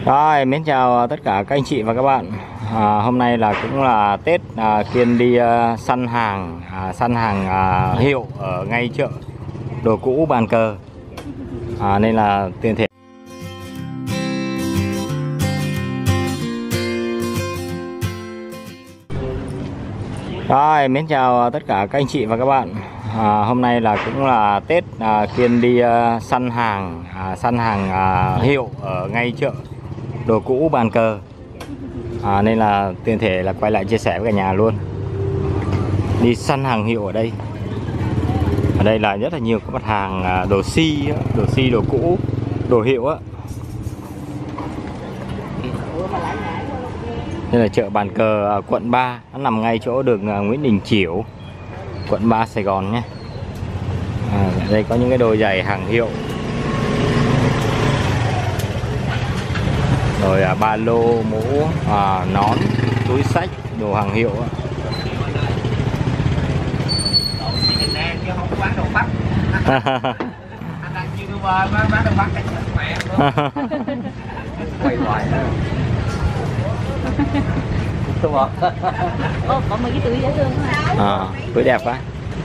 Rồi, mến chào tất cả các anh chị và các bạn. Hôm nay cũng là Tết, Kiên đi săn hàng hiệu ở ngay chợ đồ cũ Bàn Cờ, nên là tiền thể. Rồi, mến chào tất cả các anh chị và các bạn. Hôm nay cũng là Tết, Kiên đi săn hàng hiệu ở ngay chợ đồ cũ Bàn Cờ, nên là tiền thể là quay lại chia sẻ với cả nhà luôn. Đi săn hàng hiệu ở đây là rất là nhiều các mặt hàng đồ si, đồ cũ, đồ hiệu á. Đây là chợ Bàn Cờ, quận 3, nó nằm ngay chỗ đường Nguyễn Đình Chiểu, quận 3 Sài Gòn nhé. Đây có những cái đôi giày hàng hiệu, rồi ba lô, mũ, nón, túi xách, đồ hàng hiệu á. Có mấy cái túi dễ thương không? Túi đẹp quá.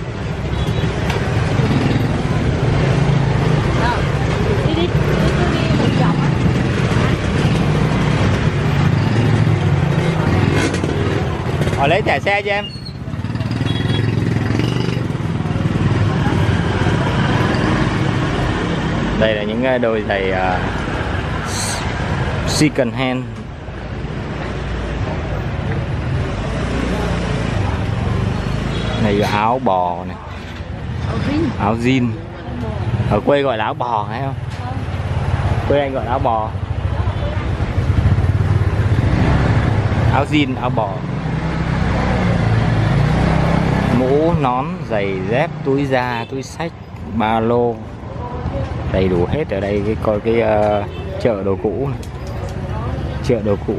Đi một vòng á. Lấy thẻ xe cho em. Đây là những đôi giày second hand. Này là áo bò này, áo jean. Ở quê gọi là áo bò hay không? Quê anh gọi là áo bò. Áo jean, áo bò. Mũ, nón, giày dép, túi da, túi xách, ba lô, đầy đủ hết ở đây. Coi cái chợ đồ cũ này. Chợ đồ cũ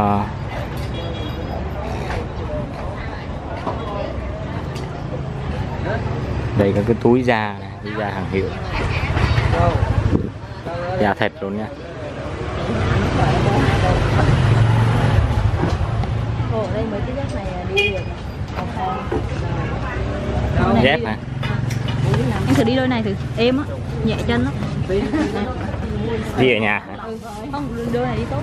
đây có cái túi da này, túi da hàng hiệu, da thật luôn nha. Đây mấy cái dép này đi được. Dép hả? Em thử đi đôi này thử, êm á, nhẹ chân lắm. Đi ở nhà hả? Không, đôi này đi tốt.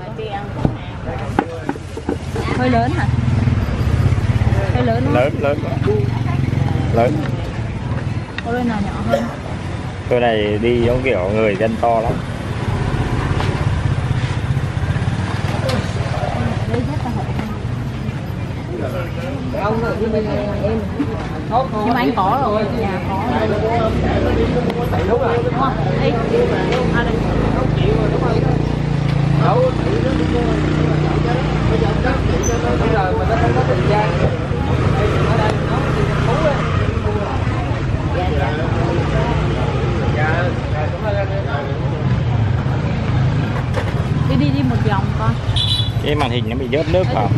Hơi lớn hả? Hơi lớn đúng không? Lớn. Có đôi nào nhỏ hơn? Đôi này đi giống kiểu người dân to lắm. Nhưng mà anh có rồi, nhà có rồi. Đúng không? Đây. Đi một vòng con. Cái màn hình nó bị rớt nước vào.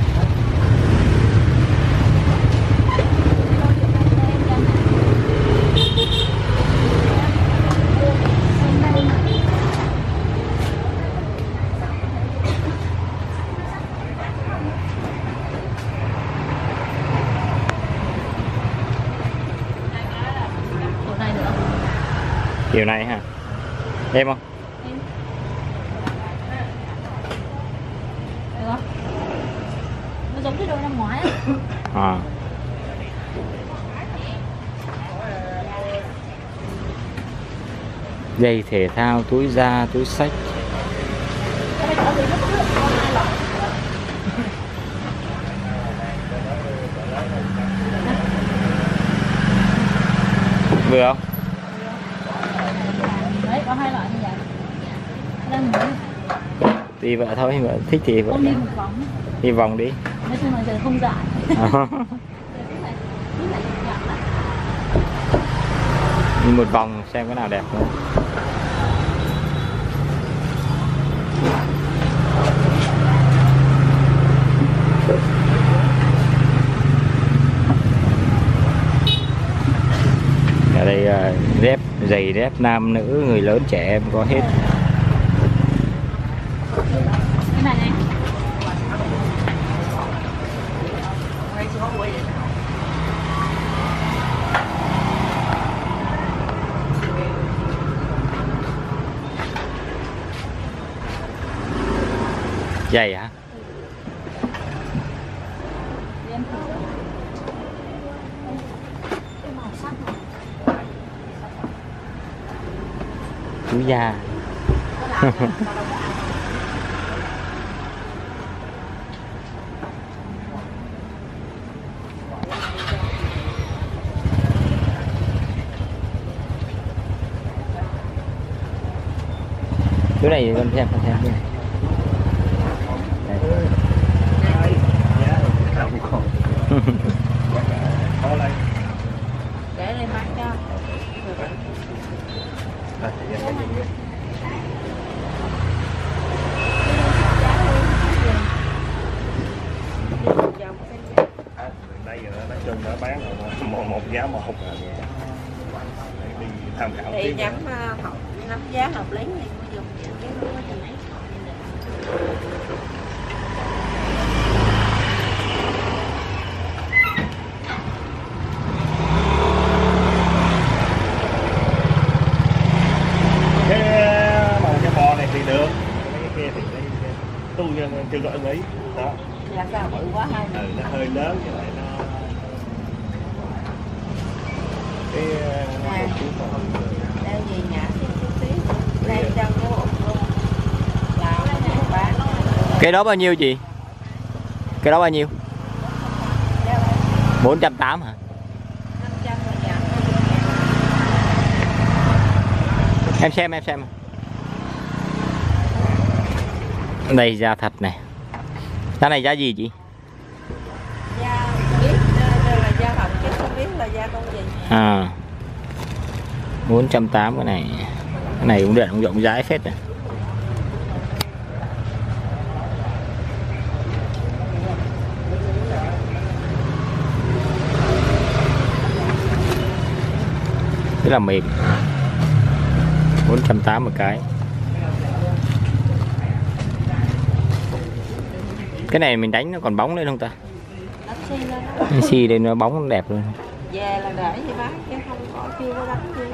Kiểu này hả? Em không? Nó giống cái đôi năm ngoái á. Giày thể thao, túi da, túi xách. Vừa không? Đấy, có hai loại như vậy. Đang muốn Đi vợ thôi, vợ thích thì vợ. đi một vòng. Đi vòng đi. Nói chung là giờ không dài. Đi một vòng xem cái nào đẹp nữa. Ở đây dép, giày dép nam nữ, người lớn trẻ em có hết. Cái này anh. Dày hả? Chú da. Chú này con xem cái này. Để lên bán cho. Đây giờ nói chung đã bán một giá một đi tham khảo Thì nhắm học nắm giá hợp lý thì mới dùng cái đó thì ấy. cái bò này thì được, cái kia thì tôi chưa có ưng ý đó. Dạ sao bự quá hay. Nó hơi lớn như vậy nó cái Đây gì nhả chút xíu đây trong cái bụng luôn là bán. Cái đó bao nhiêu chị? Cái đó bao nhiêu? 480 hả? 500 rồi nhả. Em xem. Đây da thật này. Giá này giá gì chị? Da biết đây là da thật chứ không biết là da con gì. À 480 cái này. Cái này cũng điện cũng rộng rãi phết này. Rất là mềm. 480 một cái. Cái này mình đánh nó còn bóng lên không ta? Xi đây nó bóng đẹp luôn. Về là để gì bán chứ không có chưa có đánh gì.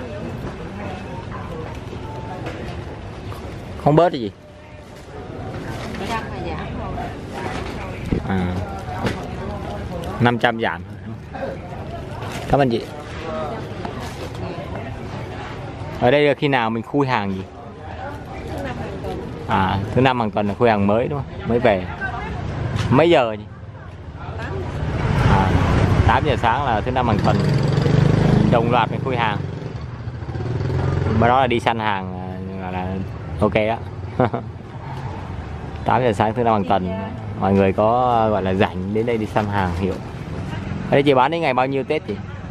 Không bớt cái gì? Cái đăng là giảm rồi. À 500 giảm. Cảm ơn chị. Ở đây là khi nào mình khui hàng gì? À thứ năm hàng tuần là khui hàng mới đúng không? Mới về. Mấy giờ nhỉ? 8 giờ sáng là thứ năm hàng tuần. Đồng loạt mình khui hàng. Mà đó là đi săn hàng là ok đó. 8 giờ sáng thứ năm hàng tuần. Mọi người có gọi là rảnh đến đây đi săn hàng hiểu. Ở đây chị bán đến ngày bao nhiêu Tết chị?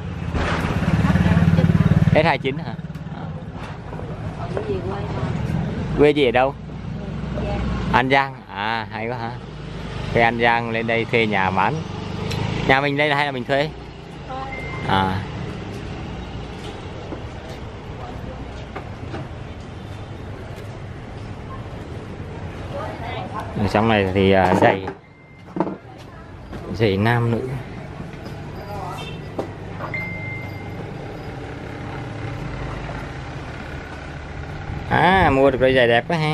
Tết 29 hả? Quê chị ở đâu? An Giang. À hay quá hả? Quê An Giang lên đây thuê nhà bán. Nhà mình đây là hay là mình thuê? À. Ở trong này thì giày nam nữ. À mua được đôi giày đẹp quá ha.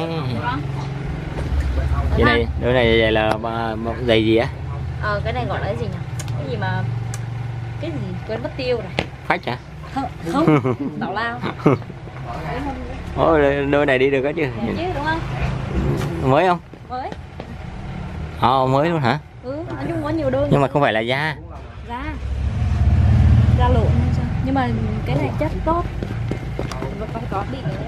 Chị này đôi này giày là giày gì á? Cái này gọi là cái gì nhỉ? Cái gì mà cái gì quên mất tiêu rồi. Phách hả? Không, tào lao. Ôi đôi này đi được á chứ. Chứ đúng không? Mới không? Mới. Mới luôn hả? Nói chung có nhiều đôi. Nhưng mà không phải là da. Da lộn hay sao? Nhưng mà cái này chất tốt. Vẫn có bị đấy.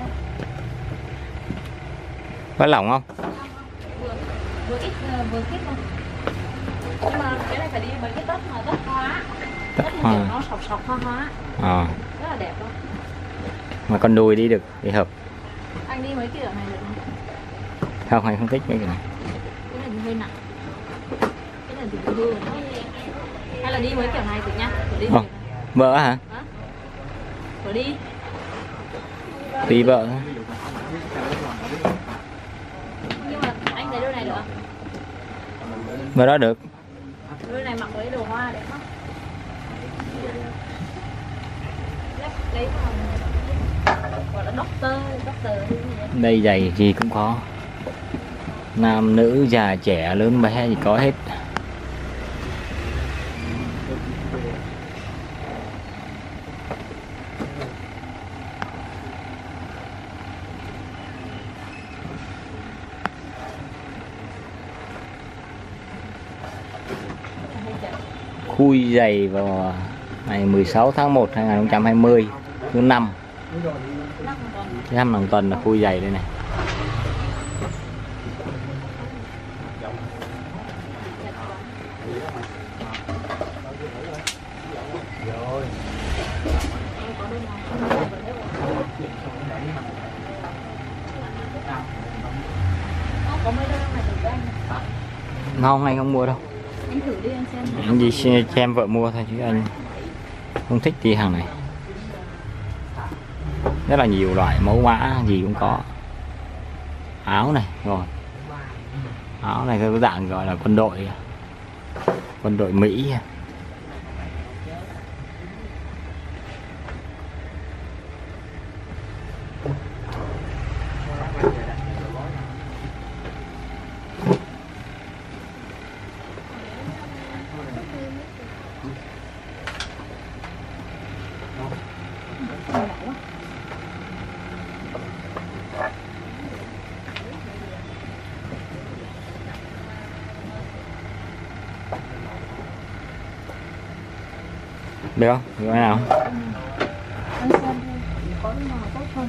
Có lỏng không? Vừa ít không? Nhưng mà cái này phải đi mấy cái tất mà tất hóa. Tất mà nó sọc hoa. Rất là đẹp luôn. Mà con đùi đi được thì hợp. Anh đi mấy kiểu này được không? Không, anh không thích mấy cái này. Cái này thì hơi nặng. Cái này thì vừa. Hay là đi mấy kiểu này thử nha. Thử đi. Vợ hả? Thử đi. Tùy vợ. Nhưng mà anh thấy đôi này được không? Ngoài đó được. Đôi này mặc với đồ hoa đẹp lắm. Lấy gọi là doctor gì vậy? Đây giày gì cũng có. Nam nữ già trẻ lớn bé gì có hết. Khui giày vào ngày 16 tháng 1 2020 thứ 5. Thứ 5 hàng tuần là khui giày đây này. Có mấy đôi này được anh. Không, anh không mua đâu. Anh thử đi anh xem. Anh đi xem vợ mua thôi chứ anh không thích đi hàng này. Rất là nhiều loại mẫu mã gì cũng có. Áo này rồi. Áo này cái dạng gọi là quân đội Mỹ. Được không? Được cái nào? Anh xem có cái nào tốt hơn.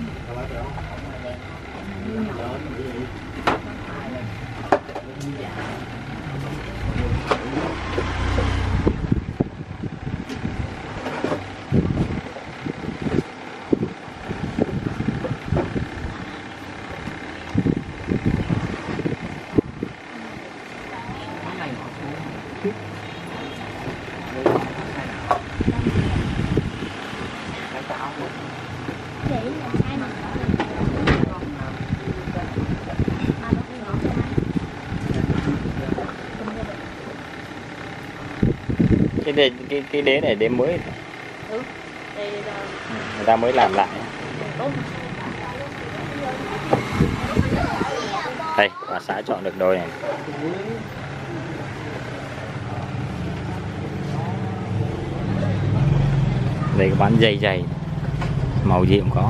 Cái đế này đế mới. Ừ. Đây là Người ta mới làm lại. tốt. Đây, bà xã chọn được đôi này. Đây có bán dây màu gì cũng có.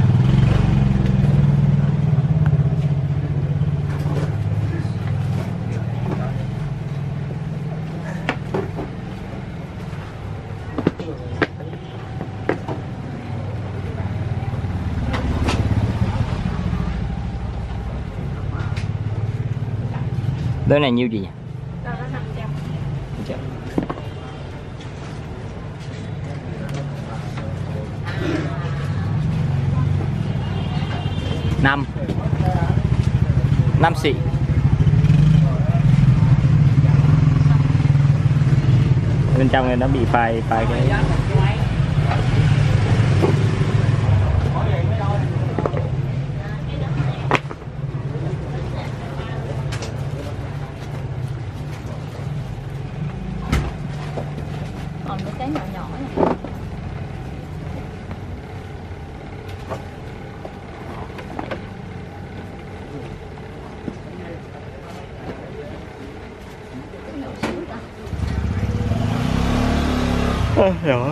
Đôi này nhiêu gì nhỉ? Đó là 500. 5 xị. Bên trong này nó bị phai cái. Còn mấy cái nhỏ nhỏ này. Nhỏ.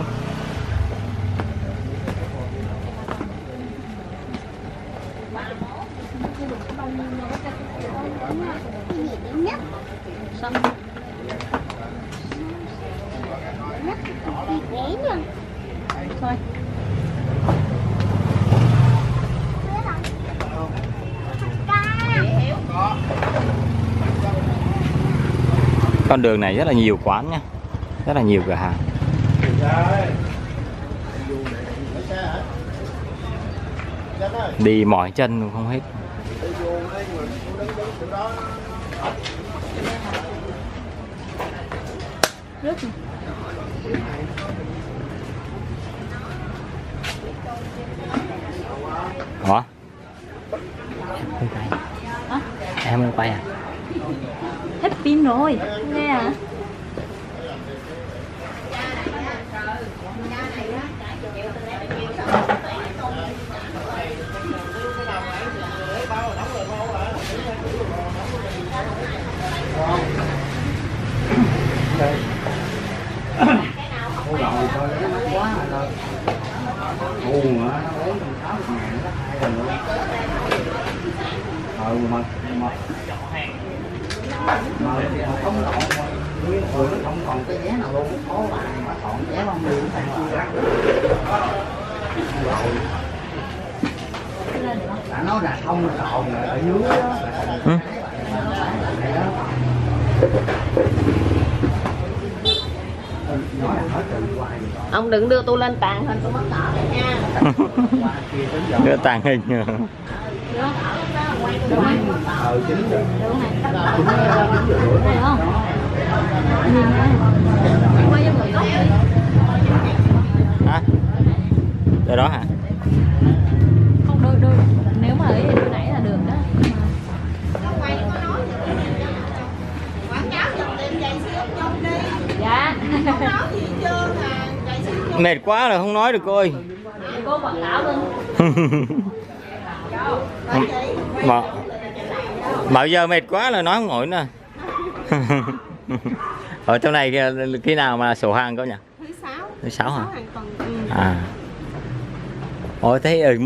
Xong. Thôi. Con đường này rất là nhiều quán nha, rất là nhiều cửa hàng. Đi mỏi chân cũng không hết. Nước. Ủa? Hả? Em không quay à? Thế hết pin rồi. Nghe à? Không còn cái vé nào luôn, có bạn mà chọn vé không đi cũng phải chia rắc. Đã nói là không chọn ở dưới đó. Ông đừng đưa tôi lên tàn hình tôi mất nợ nha. Đưa tàng hình. Hả? Rồi đó hả? Không đôi nếu mà ấy thì đôi nãy là được đó. Quảng cáo dòng tiền chạy siêu trong đi. Dạ. Không nói gì hết trơn à, chạy siêu trong. Mệt quá rồi không nói được cô ơi. Cô quảng cáo luôn. Mà bao giờ mệt quá là nói không nổi nữa. Ở trong này khi nào mà sổ hàng có nhỉ? Thứ 6. Thứ 6 hả? Hàng tuần. À. Ôi thế ở